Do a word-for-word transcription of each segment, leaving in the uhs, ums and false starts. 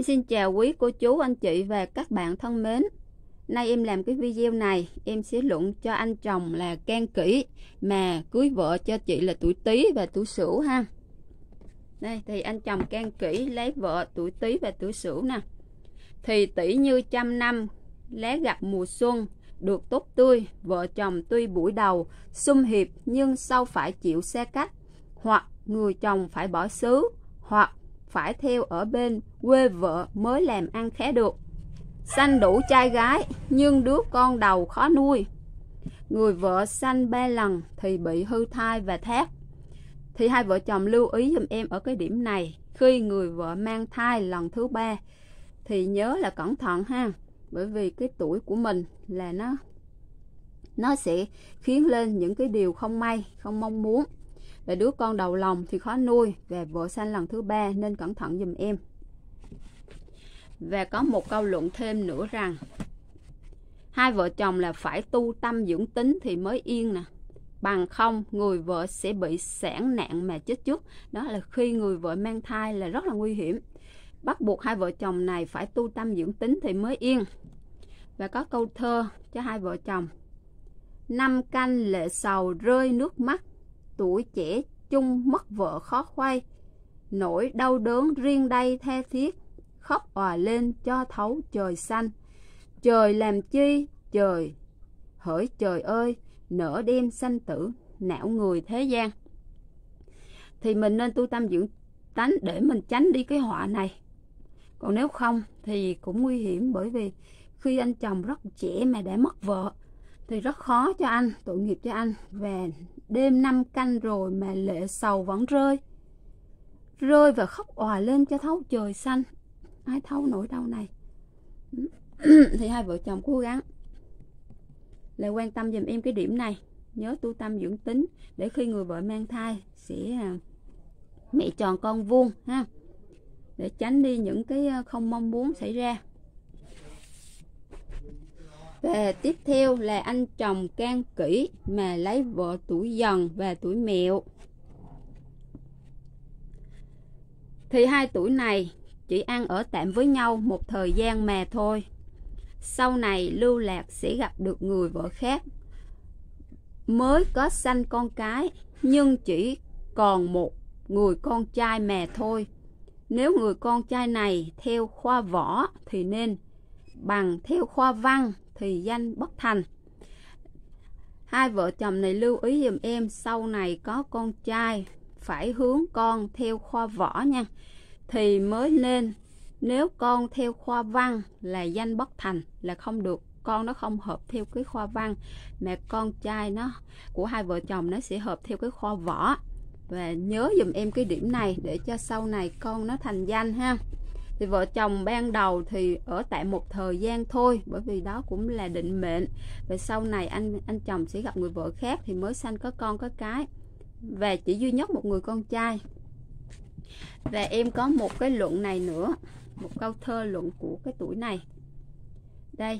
Em xin chào quý cô chú, anh chị và các bạn thân mến. Nay em làm cái video này, em sẽ luận cho anh chồng là Can Kỷ mà cưới vợ cho chị là tuổi Tý và tuổi Sửu ha. Đây thì anh chồng Can Kỷ lấy vợ tuổi Tý và tuổi Sửu nè. Thì tỷ như trăm năm, lá gặp mùa xuân, được tốt tươi, vợ chồng tuy buổi đầu sum hiệp nhưng sau phải chịu xa cách, hoặc người chồng phải bỏ xứ, hoặc phải theo ở bên quê vợ mới làm ăn khá được. Sanh đủ trai gái nhưng đứa con đầu khó nuôi. Người vợ sanh ba lần thì bị hư thai và thác. Thì hai vợ chồng lưu ý giùm em ở cái điểm này. Khi người vợ mang thai lần thứ ba thì nhớ là cẩn thận ha. Bởi vì cái tuổi của mình là nó Nó sẽ khiến lên những cái điều không may, không mong muốn. Và đứa con đầu lòng thì khó nuôi. Và vợ sanh lần thứ ba nên cẩn thận giùm em. Và có một câu luận thêm nữa rằng hai vợ chồng là phải tu tâm dưỡng tính thì mới yên nè. Bằng không người vợ sẽ bị sản nạn mà chết trước. Đó là khi người vợ mang thai là rất là nguy hiểm. Bắt buộc hai vợ chồng này phải tu tâm dưỡng tính thì mới yên. Và có câu thơ cho hai vợ chồng: năm canh lệ sầu rơi nước mắt, tuổi trẻ chung mất vợ khó khoay, nỗi đau đớn riêng đây tha thiết, khóc òa lên cho thấu trời xanh. Trời làm chi trời, hỡi trời ơi, nỡ đêm sanh tử não người thế gian. Thì mình nên tu tâm dưỡng tánh để mình tránh đi cái họa này. Còn nếu không thì cũng nguy hiểm, bởi vì khi anh chồng rất trẻ mà đã mất vợ thì rất khó cho anh, tội nghiệp cho anh. Và đêm năm canh rồi mà lệ sầu vẫn rơi, rơi và khóc òa lên cho thấu trời xanh. Ai thấu nỗi đau này. Thì hai vợ chồng cố gắng là quan tâm giùm em cái điểm này. Nhớ tu tâm dưỡng tính để khi người vợ mang thai sẽ mẹ tròn con vuông ha, để tránh đi những cái không mong muốn xảy ra. Và tiếp theo là anh chồng Can Kỷ mà lấy vợ tuổi Dần và tuổi Mẹo. Thì hai tuổi này chỉ ăn ở tạm với nhau một thời gian mà thôi. Sau này lưu lạc sẽ gặp được người vợ khác, mới có sanh con cái, nhưng chỉ còn một người con trai mà thôi. Nếu người con trai này theo khoa võ thì nên, bằng theo khoa văn thì danh bất thành. Hai vợ chồng này lưu ý giùm em, sau này có con trai phải hướng con theo khoa võ nha, thì mới nên. Nếu con theo khoa văn là danh bất thành, là không được, con nó không hợp theo cái khoa văn, mà con trai nó của hai vợ chồng nó sẽ hợp theo cái khoa võ. Và nhớ giùm em cái điểm này để cho sau này con nó thành danh ha. Thì vợ chồng ban đầu thì ở tại một thời gian thôi, bởi vì đó cũng là định mệnh. Và sau này anh anh chồng sẽ gặp người vợ khác thì mới sanh có con có cái, và chỉ duy nhất một người con trai. Và em có một cái luận này nữa, một câu thơ luận của cái tuổi này. Đây: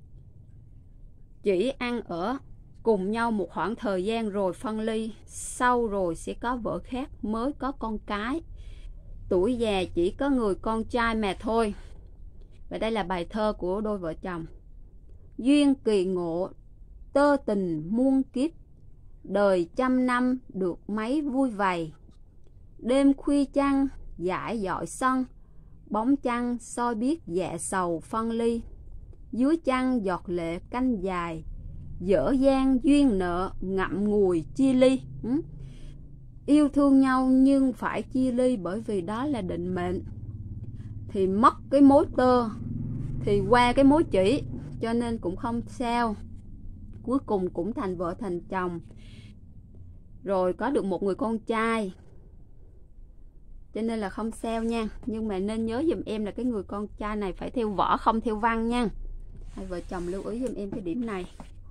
chỉ ăn ở cùng nhau một khoảng thời gian rồi phân ly, sau rồi sẽ có vợ khác mới có con cái. Tuổi già chỉ có người con trai mà thôi. Và đây là bài thơ của đôi vợ chồng. Duyên kỳ ngộ tơ tình muôn kiếp, đời trăm năm được mấy vui vầy. Đêm khuya trăng dải dọi sân, bóng trăng soi biết dạ sầu phân ly. Dưới trăng giọt lệ canh dài, dở dang duyên nợ ngậm ngùi chia ly. ừ? Yêu thương nhau nhưng phải chia ly, bởi vì đó là định mệnh. Thì mất cái mối tơ thì qua cái mối chỉ, cho nên cũng không sao. Cuối cùng cũng thành vợ thành chồng, rồi có được một người con trai, cho nên là không sao nha. Nhưng mà nên nhớ giùm em là cái người con trai này phải theo võ, không theo văn nha. Hai vợ chồng lưu ý giùm em cái điểm này.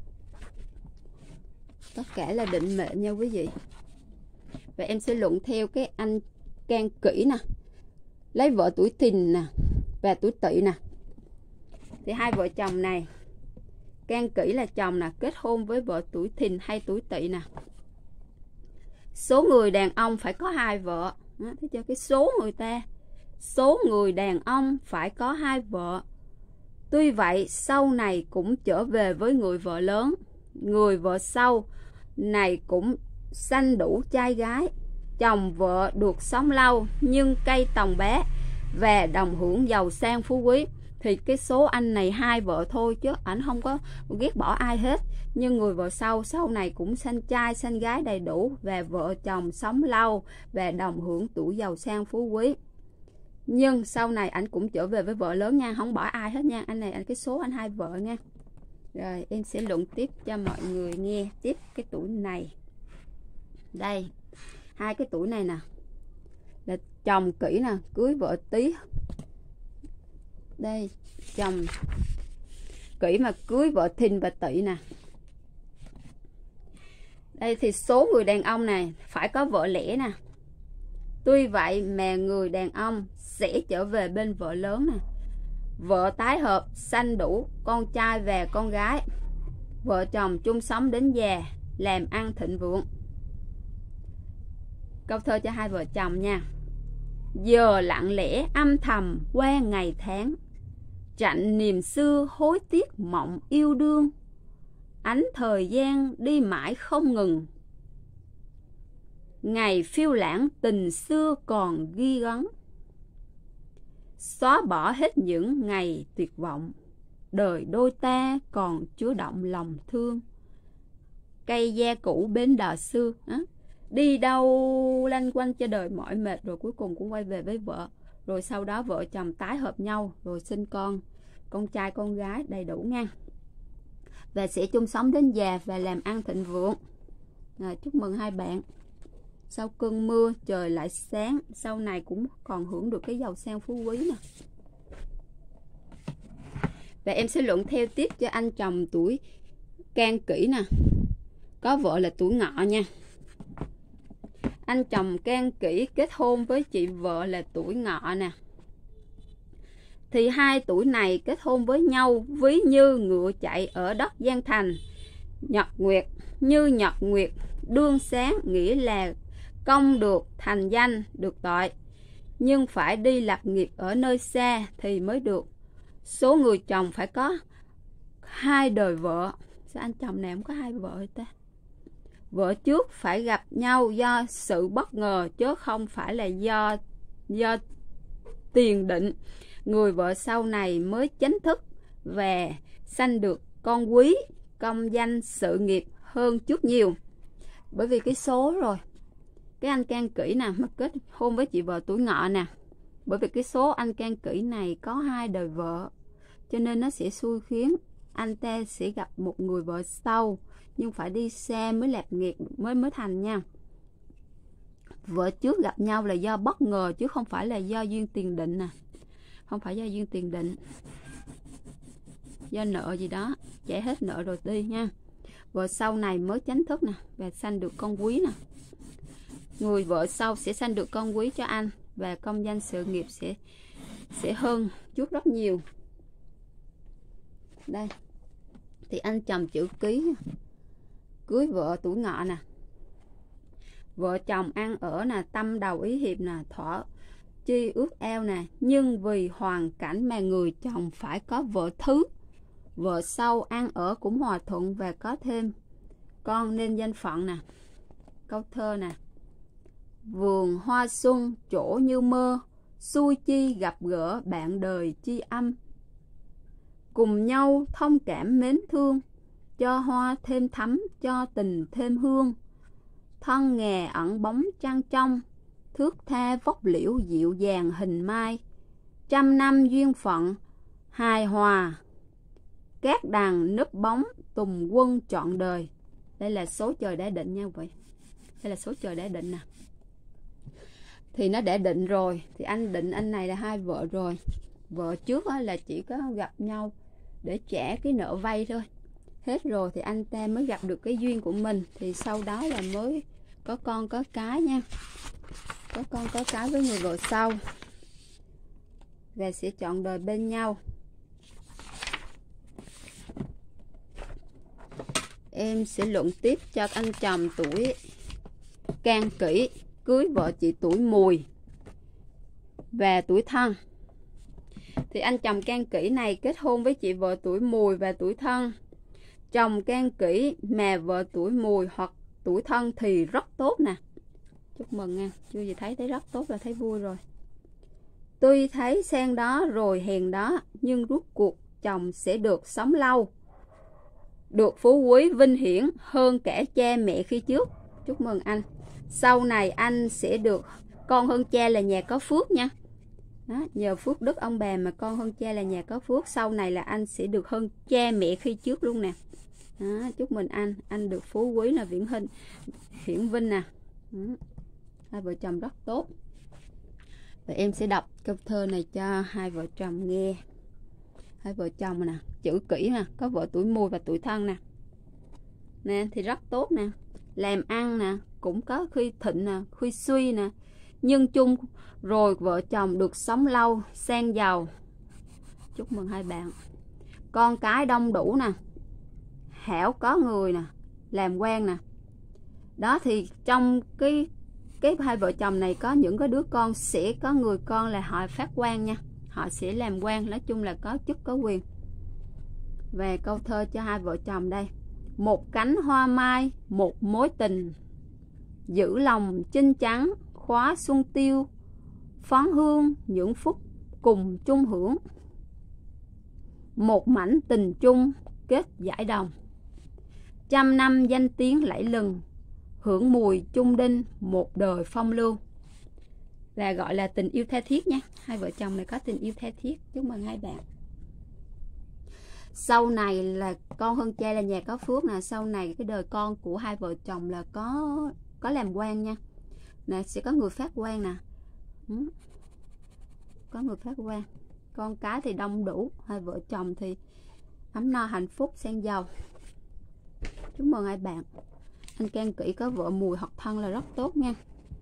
Tất cả là định mệnh nha quý vị. Và em sẽ luận theo cái anh Can Kỷ nè, lấy vợ tuổi Thìn nè và tuổi Tỵ nè. Thì hai vợ chồng này, Can Kỷ là chồng nè, kết hôn với vợ tuổi Thìn hay tuổi Tỵ nè. Số người đàn ông phải có hai vợ. Đó, thấy chưa? Cái số người ta số người đàn ông phải có hai vợ. Tuy vậy, sau này cũng trở về với người vợ lớn. Người vợ sau này cũng sanh đủ trai gái. Chồng vợ được sống lâu nhưng cây tòng bé và đồng hưởng giàu sang phú quý. Thì cái số anh này hai vợ thôi chứ ảnh không có ghét bỏ ai hết. Nhưng người vợ sau sau này cũng sanh trai sanh gái đầy đủ và vợ chồng sống lâu và đồng hưởng tuổi giàu sang phú quý. Nhưng sau này anh cũng trở về với vợ lớn nha, không bỏ ai hết nha. Anh này anh cái số anh hai vợ nha. Rồi em sẽ luận tiếp cho mọi người nghe tiếp cái tuổi này. Đây, hai cái tuổi này nè là chồng Kỷ nè, cưới vợ Tý. Đây, chồng Kỷ mà cưới vợ Thìn và Tỵ nè. Đây thì số người đàn ông này phải có vợ lẽ nè. Tuy vậy mà người đàn ông sẽ trở về bên vợ lớn nè. Vợ tái hợp, sanh đủ con trai và con gái. Vợ chồng chung sống đến già, làm ăn thịnh vượng. Câu thơ cho hai vợ chồng nha. Giờ lặng lẽ âm thầm qua ngày tháng, chạnh niềm xưa hối tiếc mộng yêu đương. Ánh thời gian đi mãi không ngừng, ngày phiêu lãng tình xưa còn ghi gấn. Xóa bỏ hết những ngày tuyệt vọng, đời đôi ta còn chứa đọng lòng thương. Cây gia cũ bến đò xưa, đó. Đi đâu lanh quanh cho đời mỏi mệt rồi cuối cùng cũng quay về với vợ. Rồi sau đó vợ chồng tái hợp nhau rồi sinh con, con trai con gái đầy đủ nha. Và sẽ chung sống đến già và làm ăn thịnh vượng. Rồi, chúc mừng hai bạn. Sau cơn mưa trời lại sáng, sau này cũng còn hưởng được cái giàu sang phú quý nè. Và em sẽ luận theo tiếp cho anh chồng tuổi Can Kỷ nè, có vợ là tuổi Ngọ nha. Anh chồng Can Kỷ kết hôn với chị vợ là tuổi Ngọ nè. Thì hai tuổi này kết hôn với nhau ví như ngựa chạy ở đất gian thành. Nhật nguyệt như nhật nguyệt đương sáng, nghĩa là công được thành danh được tội, nhưng phải đi lập nghiệp ở nơi xa thì mới được. Số người chồng phải có hai đời vợ. Sao anh chồng này không có hai vợ ta? Vợ trước phải gặp nhau do sự bất ngờ chứ không phải là do do tiền định. Người vợ sau này mới chính thức và sanh được con quý, công danh sự nghiệp hơn trước nhiều. Bởi vì cái số rồi, cái anh Can Kỷ nè mà kết hôn với chị vợ tuổi Ngọ nè. Bởi vì cái số anh Can Kỷ này có hai đời vợ, cho nên nó sẽ xui khiến anh ta sẽ gặp một người vợ sau, nhưng phải đi xa mới lập nghiệp mới mới thành nha. Vợ trước gặp nhau là do bất ngờ chứ không phải là do duyên tiền định nè. Không phải do duyên tiền định, do nợ gì đó, trả hết nợ rồi đi nha. Vợ sau này mới chính thức nè và sanh được con quý nè. Người vợ sau sẽ sanh được con quý cho anh và công danh sự nghiệp sẽ sẽ hơn trước rất nhiều. Đây thì anh chồng chữ Ký cưới vợ tuổi Ngọ nè. Vợ chồng ăn ở nè, tâm đầu ý hiệp nè, thỏa chi ước eo nè. Nhưng vì hoàn cảnh mà người chồng phải có vợ thứ. Vợ sau ăn ở cũng hòa thuận và có thêm con nên danh phận nè. Câu thơ nè. Vườn hoa xuân chỗ như mơ, xui chi gặp gỡ bạn đời chi âm. Cùng nhau thông cảm mến thương, cho hoa thêm thắm, cho tình thêm hương. Thân nghè ẩn bóng trăng trong, thước tha vóc liễu dịu dàng hình mai. Trăm năm duyên phận, hài hòa, cát đàn núp bóng, tùng quân trọn đời. Đây là số trời đã định nha vậy. Đây là số trời đã định nè. Thì nó đã định rồi, thì anh định anh này là hai vợ rồi. Vợ trước là chỉ có gặp nhau để trả cái nợ vay thôi. Hết rồi thì anh ta mới gặp được cái duyên của mình. Thì sau đó là mới có con có cái nha. Có con có cái với người vợ sau. Và sẽ chọn đời bên nhau. Em sẽ luận tiếp cho anh chồng tuổi Can Kỷ cưới vợ chị tuổi Mùi. và tuổi Thân. Thì anh chồng can kỷ này kết hôn với chị vợ tuổi Mùi và tuổi Thân. Chồng can kỷ mà vợ tuổi Mùi hoặc tuổi Thân thì rất tốt nè. Chúc mừng nha, chưa gì thấy thấy rất tốt là thấy vui rồi. Tuy thấy sen đó rồi hèn đó, nhưng rốt cuộc chồng sẽ được sống lâu, được phú quý vinh hiển hơn cả cha mẹ khi trước. Chúc mừng anh. Sau này anh sẽ được con hơn cha là nhà có phước nha. Đó, nhờ phước đức ông bà mà con hơn cha là nhà có phước. Sau này là anh sẽ được hơn cha mẹ khi trước luôn nè. Đó, chúc mừng anh, anh được phú quý là viễn hình, hiển vinh nè. Đó. Hai vợ chồng rất tốt. Và em sẽ đọc câu thơ này cho hai vợ chồng nghe. Hai vợ chồng nè, chữ kỷ nè, có vợ tuổi Mùi và tuổi Thân nè. Nè thì rất tốt nè. Làm ăn nè, cũng có khi thịnh nè, khi suy nè. Nhưng chung rồi vợ chồng được sống lâu, sang giàu. Chúc mừng hai bạn. Con cái đông đủ nè. Hảo có người nè, làm quan nè. Đó thì trong cái cái hai vợ chồng này có những cái đứa con sẽ có người con là họ phát quan nha. Họ sẽ làm quan, nói chung là có chức có quyền. Về câu thơ cho hai vợ chồng đây. Một cánh hoa mai, một mối tình, giữ lòng chinh trắng, khóa xuân tiêu, phón hương những phút cùng chung hưởng. Một mảnh tình chung kết giải đồng, trăm năm danh tiếng lẫy lừng, hưởng mùi chung đinh một đời phong lưu. Là gọi là tình yêu tha thiết nhé. Hai vợ chồng này có tình yêu tha thiết. Chúc mừng hai bạn. Sau này là con hơn cha là nhà có phước nè. Sau này cái đời con của hai vợ chồng là có có làm quan nha. Nè sẽ có người phát quan nè. Ừ. Có người phát quan. Con cái thì đông đủ. Hai vợ chồng thì ấm no hạnh phúc sang giàu. Chúc mừng hai bạn. Anh can kỷ có vợ Mùi hoặc Thân là rất tốt nha.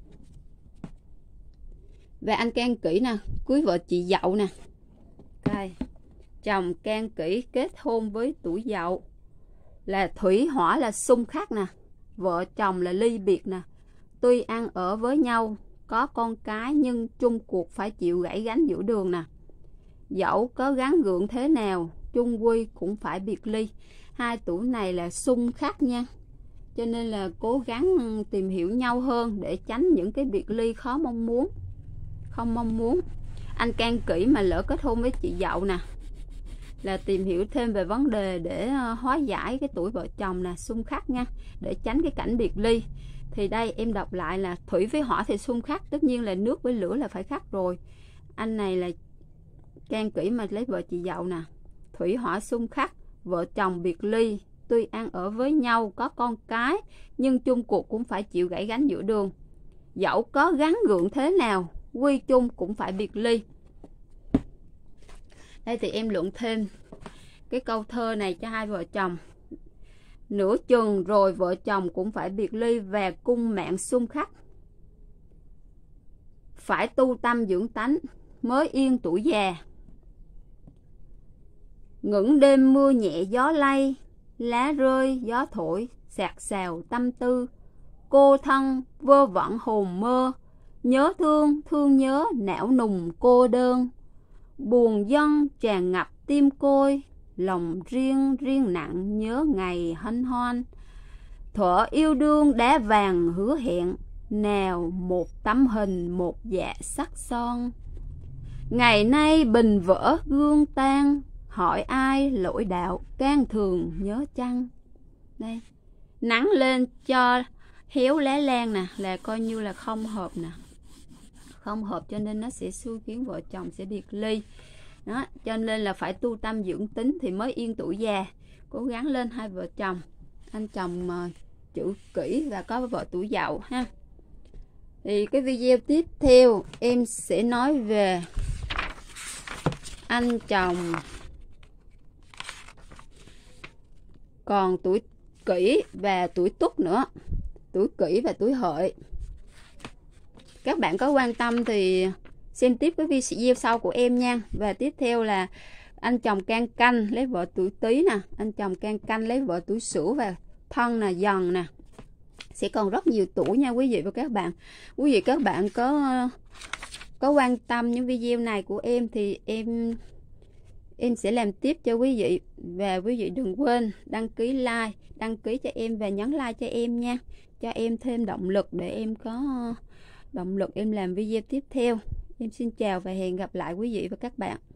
Và anh can kỷ nè, cưới vợ chị Dậu nè. Đây. Chồng can kỷ kết hôn với tuổi Dậu là thủy hỏa là xung khắc nè. Vợ chồng là ly biệt nè. Tuy ăn ở với nhau, có con cái nhưng chung cuộc phải chịu gãy gánh giữa đường nè. Dẫu có gắng gượng thế nào, chung quy cũng phải biệt ly. Hai tuổi này là xung khắc nha. Cho nên là cố gắng tìm hiểu nhau hơn để tránh những cái biệt ly khó mong muốn. Không mong muốn. Anh can kỷ mà lỡ kết hôn với chị Dậu nè, là tìm hiểu thêm về vấn đề để hóa giải cái tuổi vợ chồng nè, xung khắc nha, để tránh cái cảnh biệt ly. Thì đây em đọc lại là thủy với hỏa thì xung khắc, tất nhiên là nước với lửa là phải khắc rồi. Anh này là can kỷ mà lấy vợ chị Dậu nè, thủy hỏa xung khắc, vợ chồng biệt ly, tuy ăn ở với nhau, có con cái, nhưng chung cuộc cũng phải chịu gãy gánh giữa đường. Dẫu có gắng gượng thế nào, quy chung cũng phải biệt ly. Đây thì em luận thêm cái câu thơ này cho hai vợ chồng. Nửa chừng rồi vợ chồng cũng phải biệt ly và cung mạng xung khắc. Phải tu tâm dưỡng tánh mới yên tuổi già. Ngẩng đêm mưa nhẹ gió lay, lá rơi gió thổi, sạc sào tâm tư. Cô thân vơ vẩn hồn mơ, nhớ thương thương nhớ não nùng cô đơn. Buồn dân tràn ngập tim côi, lòng riêng riêng nặng nhớ ngày hân hoan. Thuở yêu đương đá vàng hứa hẹn, nào một tấm hình một dạ sắc son. Ngày nay bình vỡ gương tan, hỏi ai lỗi đạo can thường nhớ chăng. Đây, nắng lên cho héo lá lan nè, là coi như là không hợp nè. Không hợp cho nên nó sẽ xui khiến vợ chồng sẽ biệt ly. Đó, cho nên là phải tu tâm dưỡng tính thì mới yên tuổi già. Cố gắng lên hai vợ chồng. Anh chồng uh, chữ kỷ và có vợ tuổi Dậu ha. Thì cái video tiếp theo em sẽ nói về anh chồng còn tuổi Kỷ và tuổi Tuất nữa. Tuổi Kỷ và tuổi Hợi. Các bạn có quan tâm thì xem tiếp cái video sau của em nha. Và tiếp theo là anh chồng can Canh lấy vợ tuổi Tý nè, anh chồng can Canh lấy vợ tuổi Sửu và Thân nè, Dần nè. Sẽ còn rất nhiều tuổi nha quý vị và các bạn. Quý vị các bạn có có quan tâm những video này của em thì em em sẽ làm tiếp cho quý vị. Và quý vị đừng quên đăng ký like, đăng ký cho em và nhấn like cho em nha, cho em thêm động lực để em có động lực em làm video tiếp theo. Em xin chào và hẹn gặp lại quý vị và các bạn.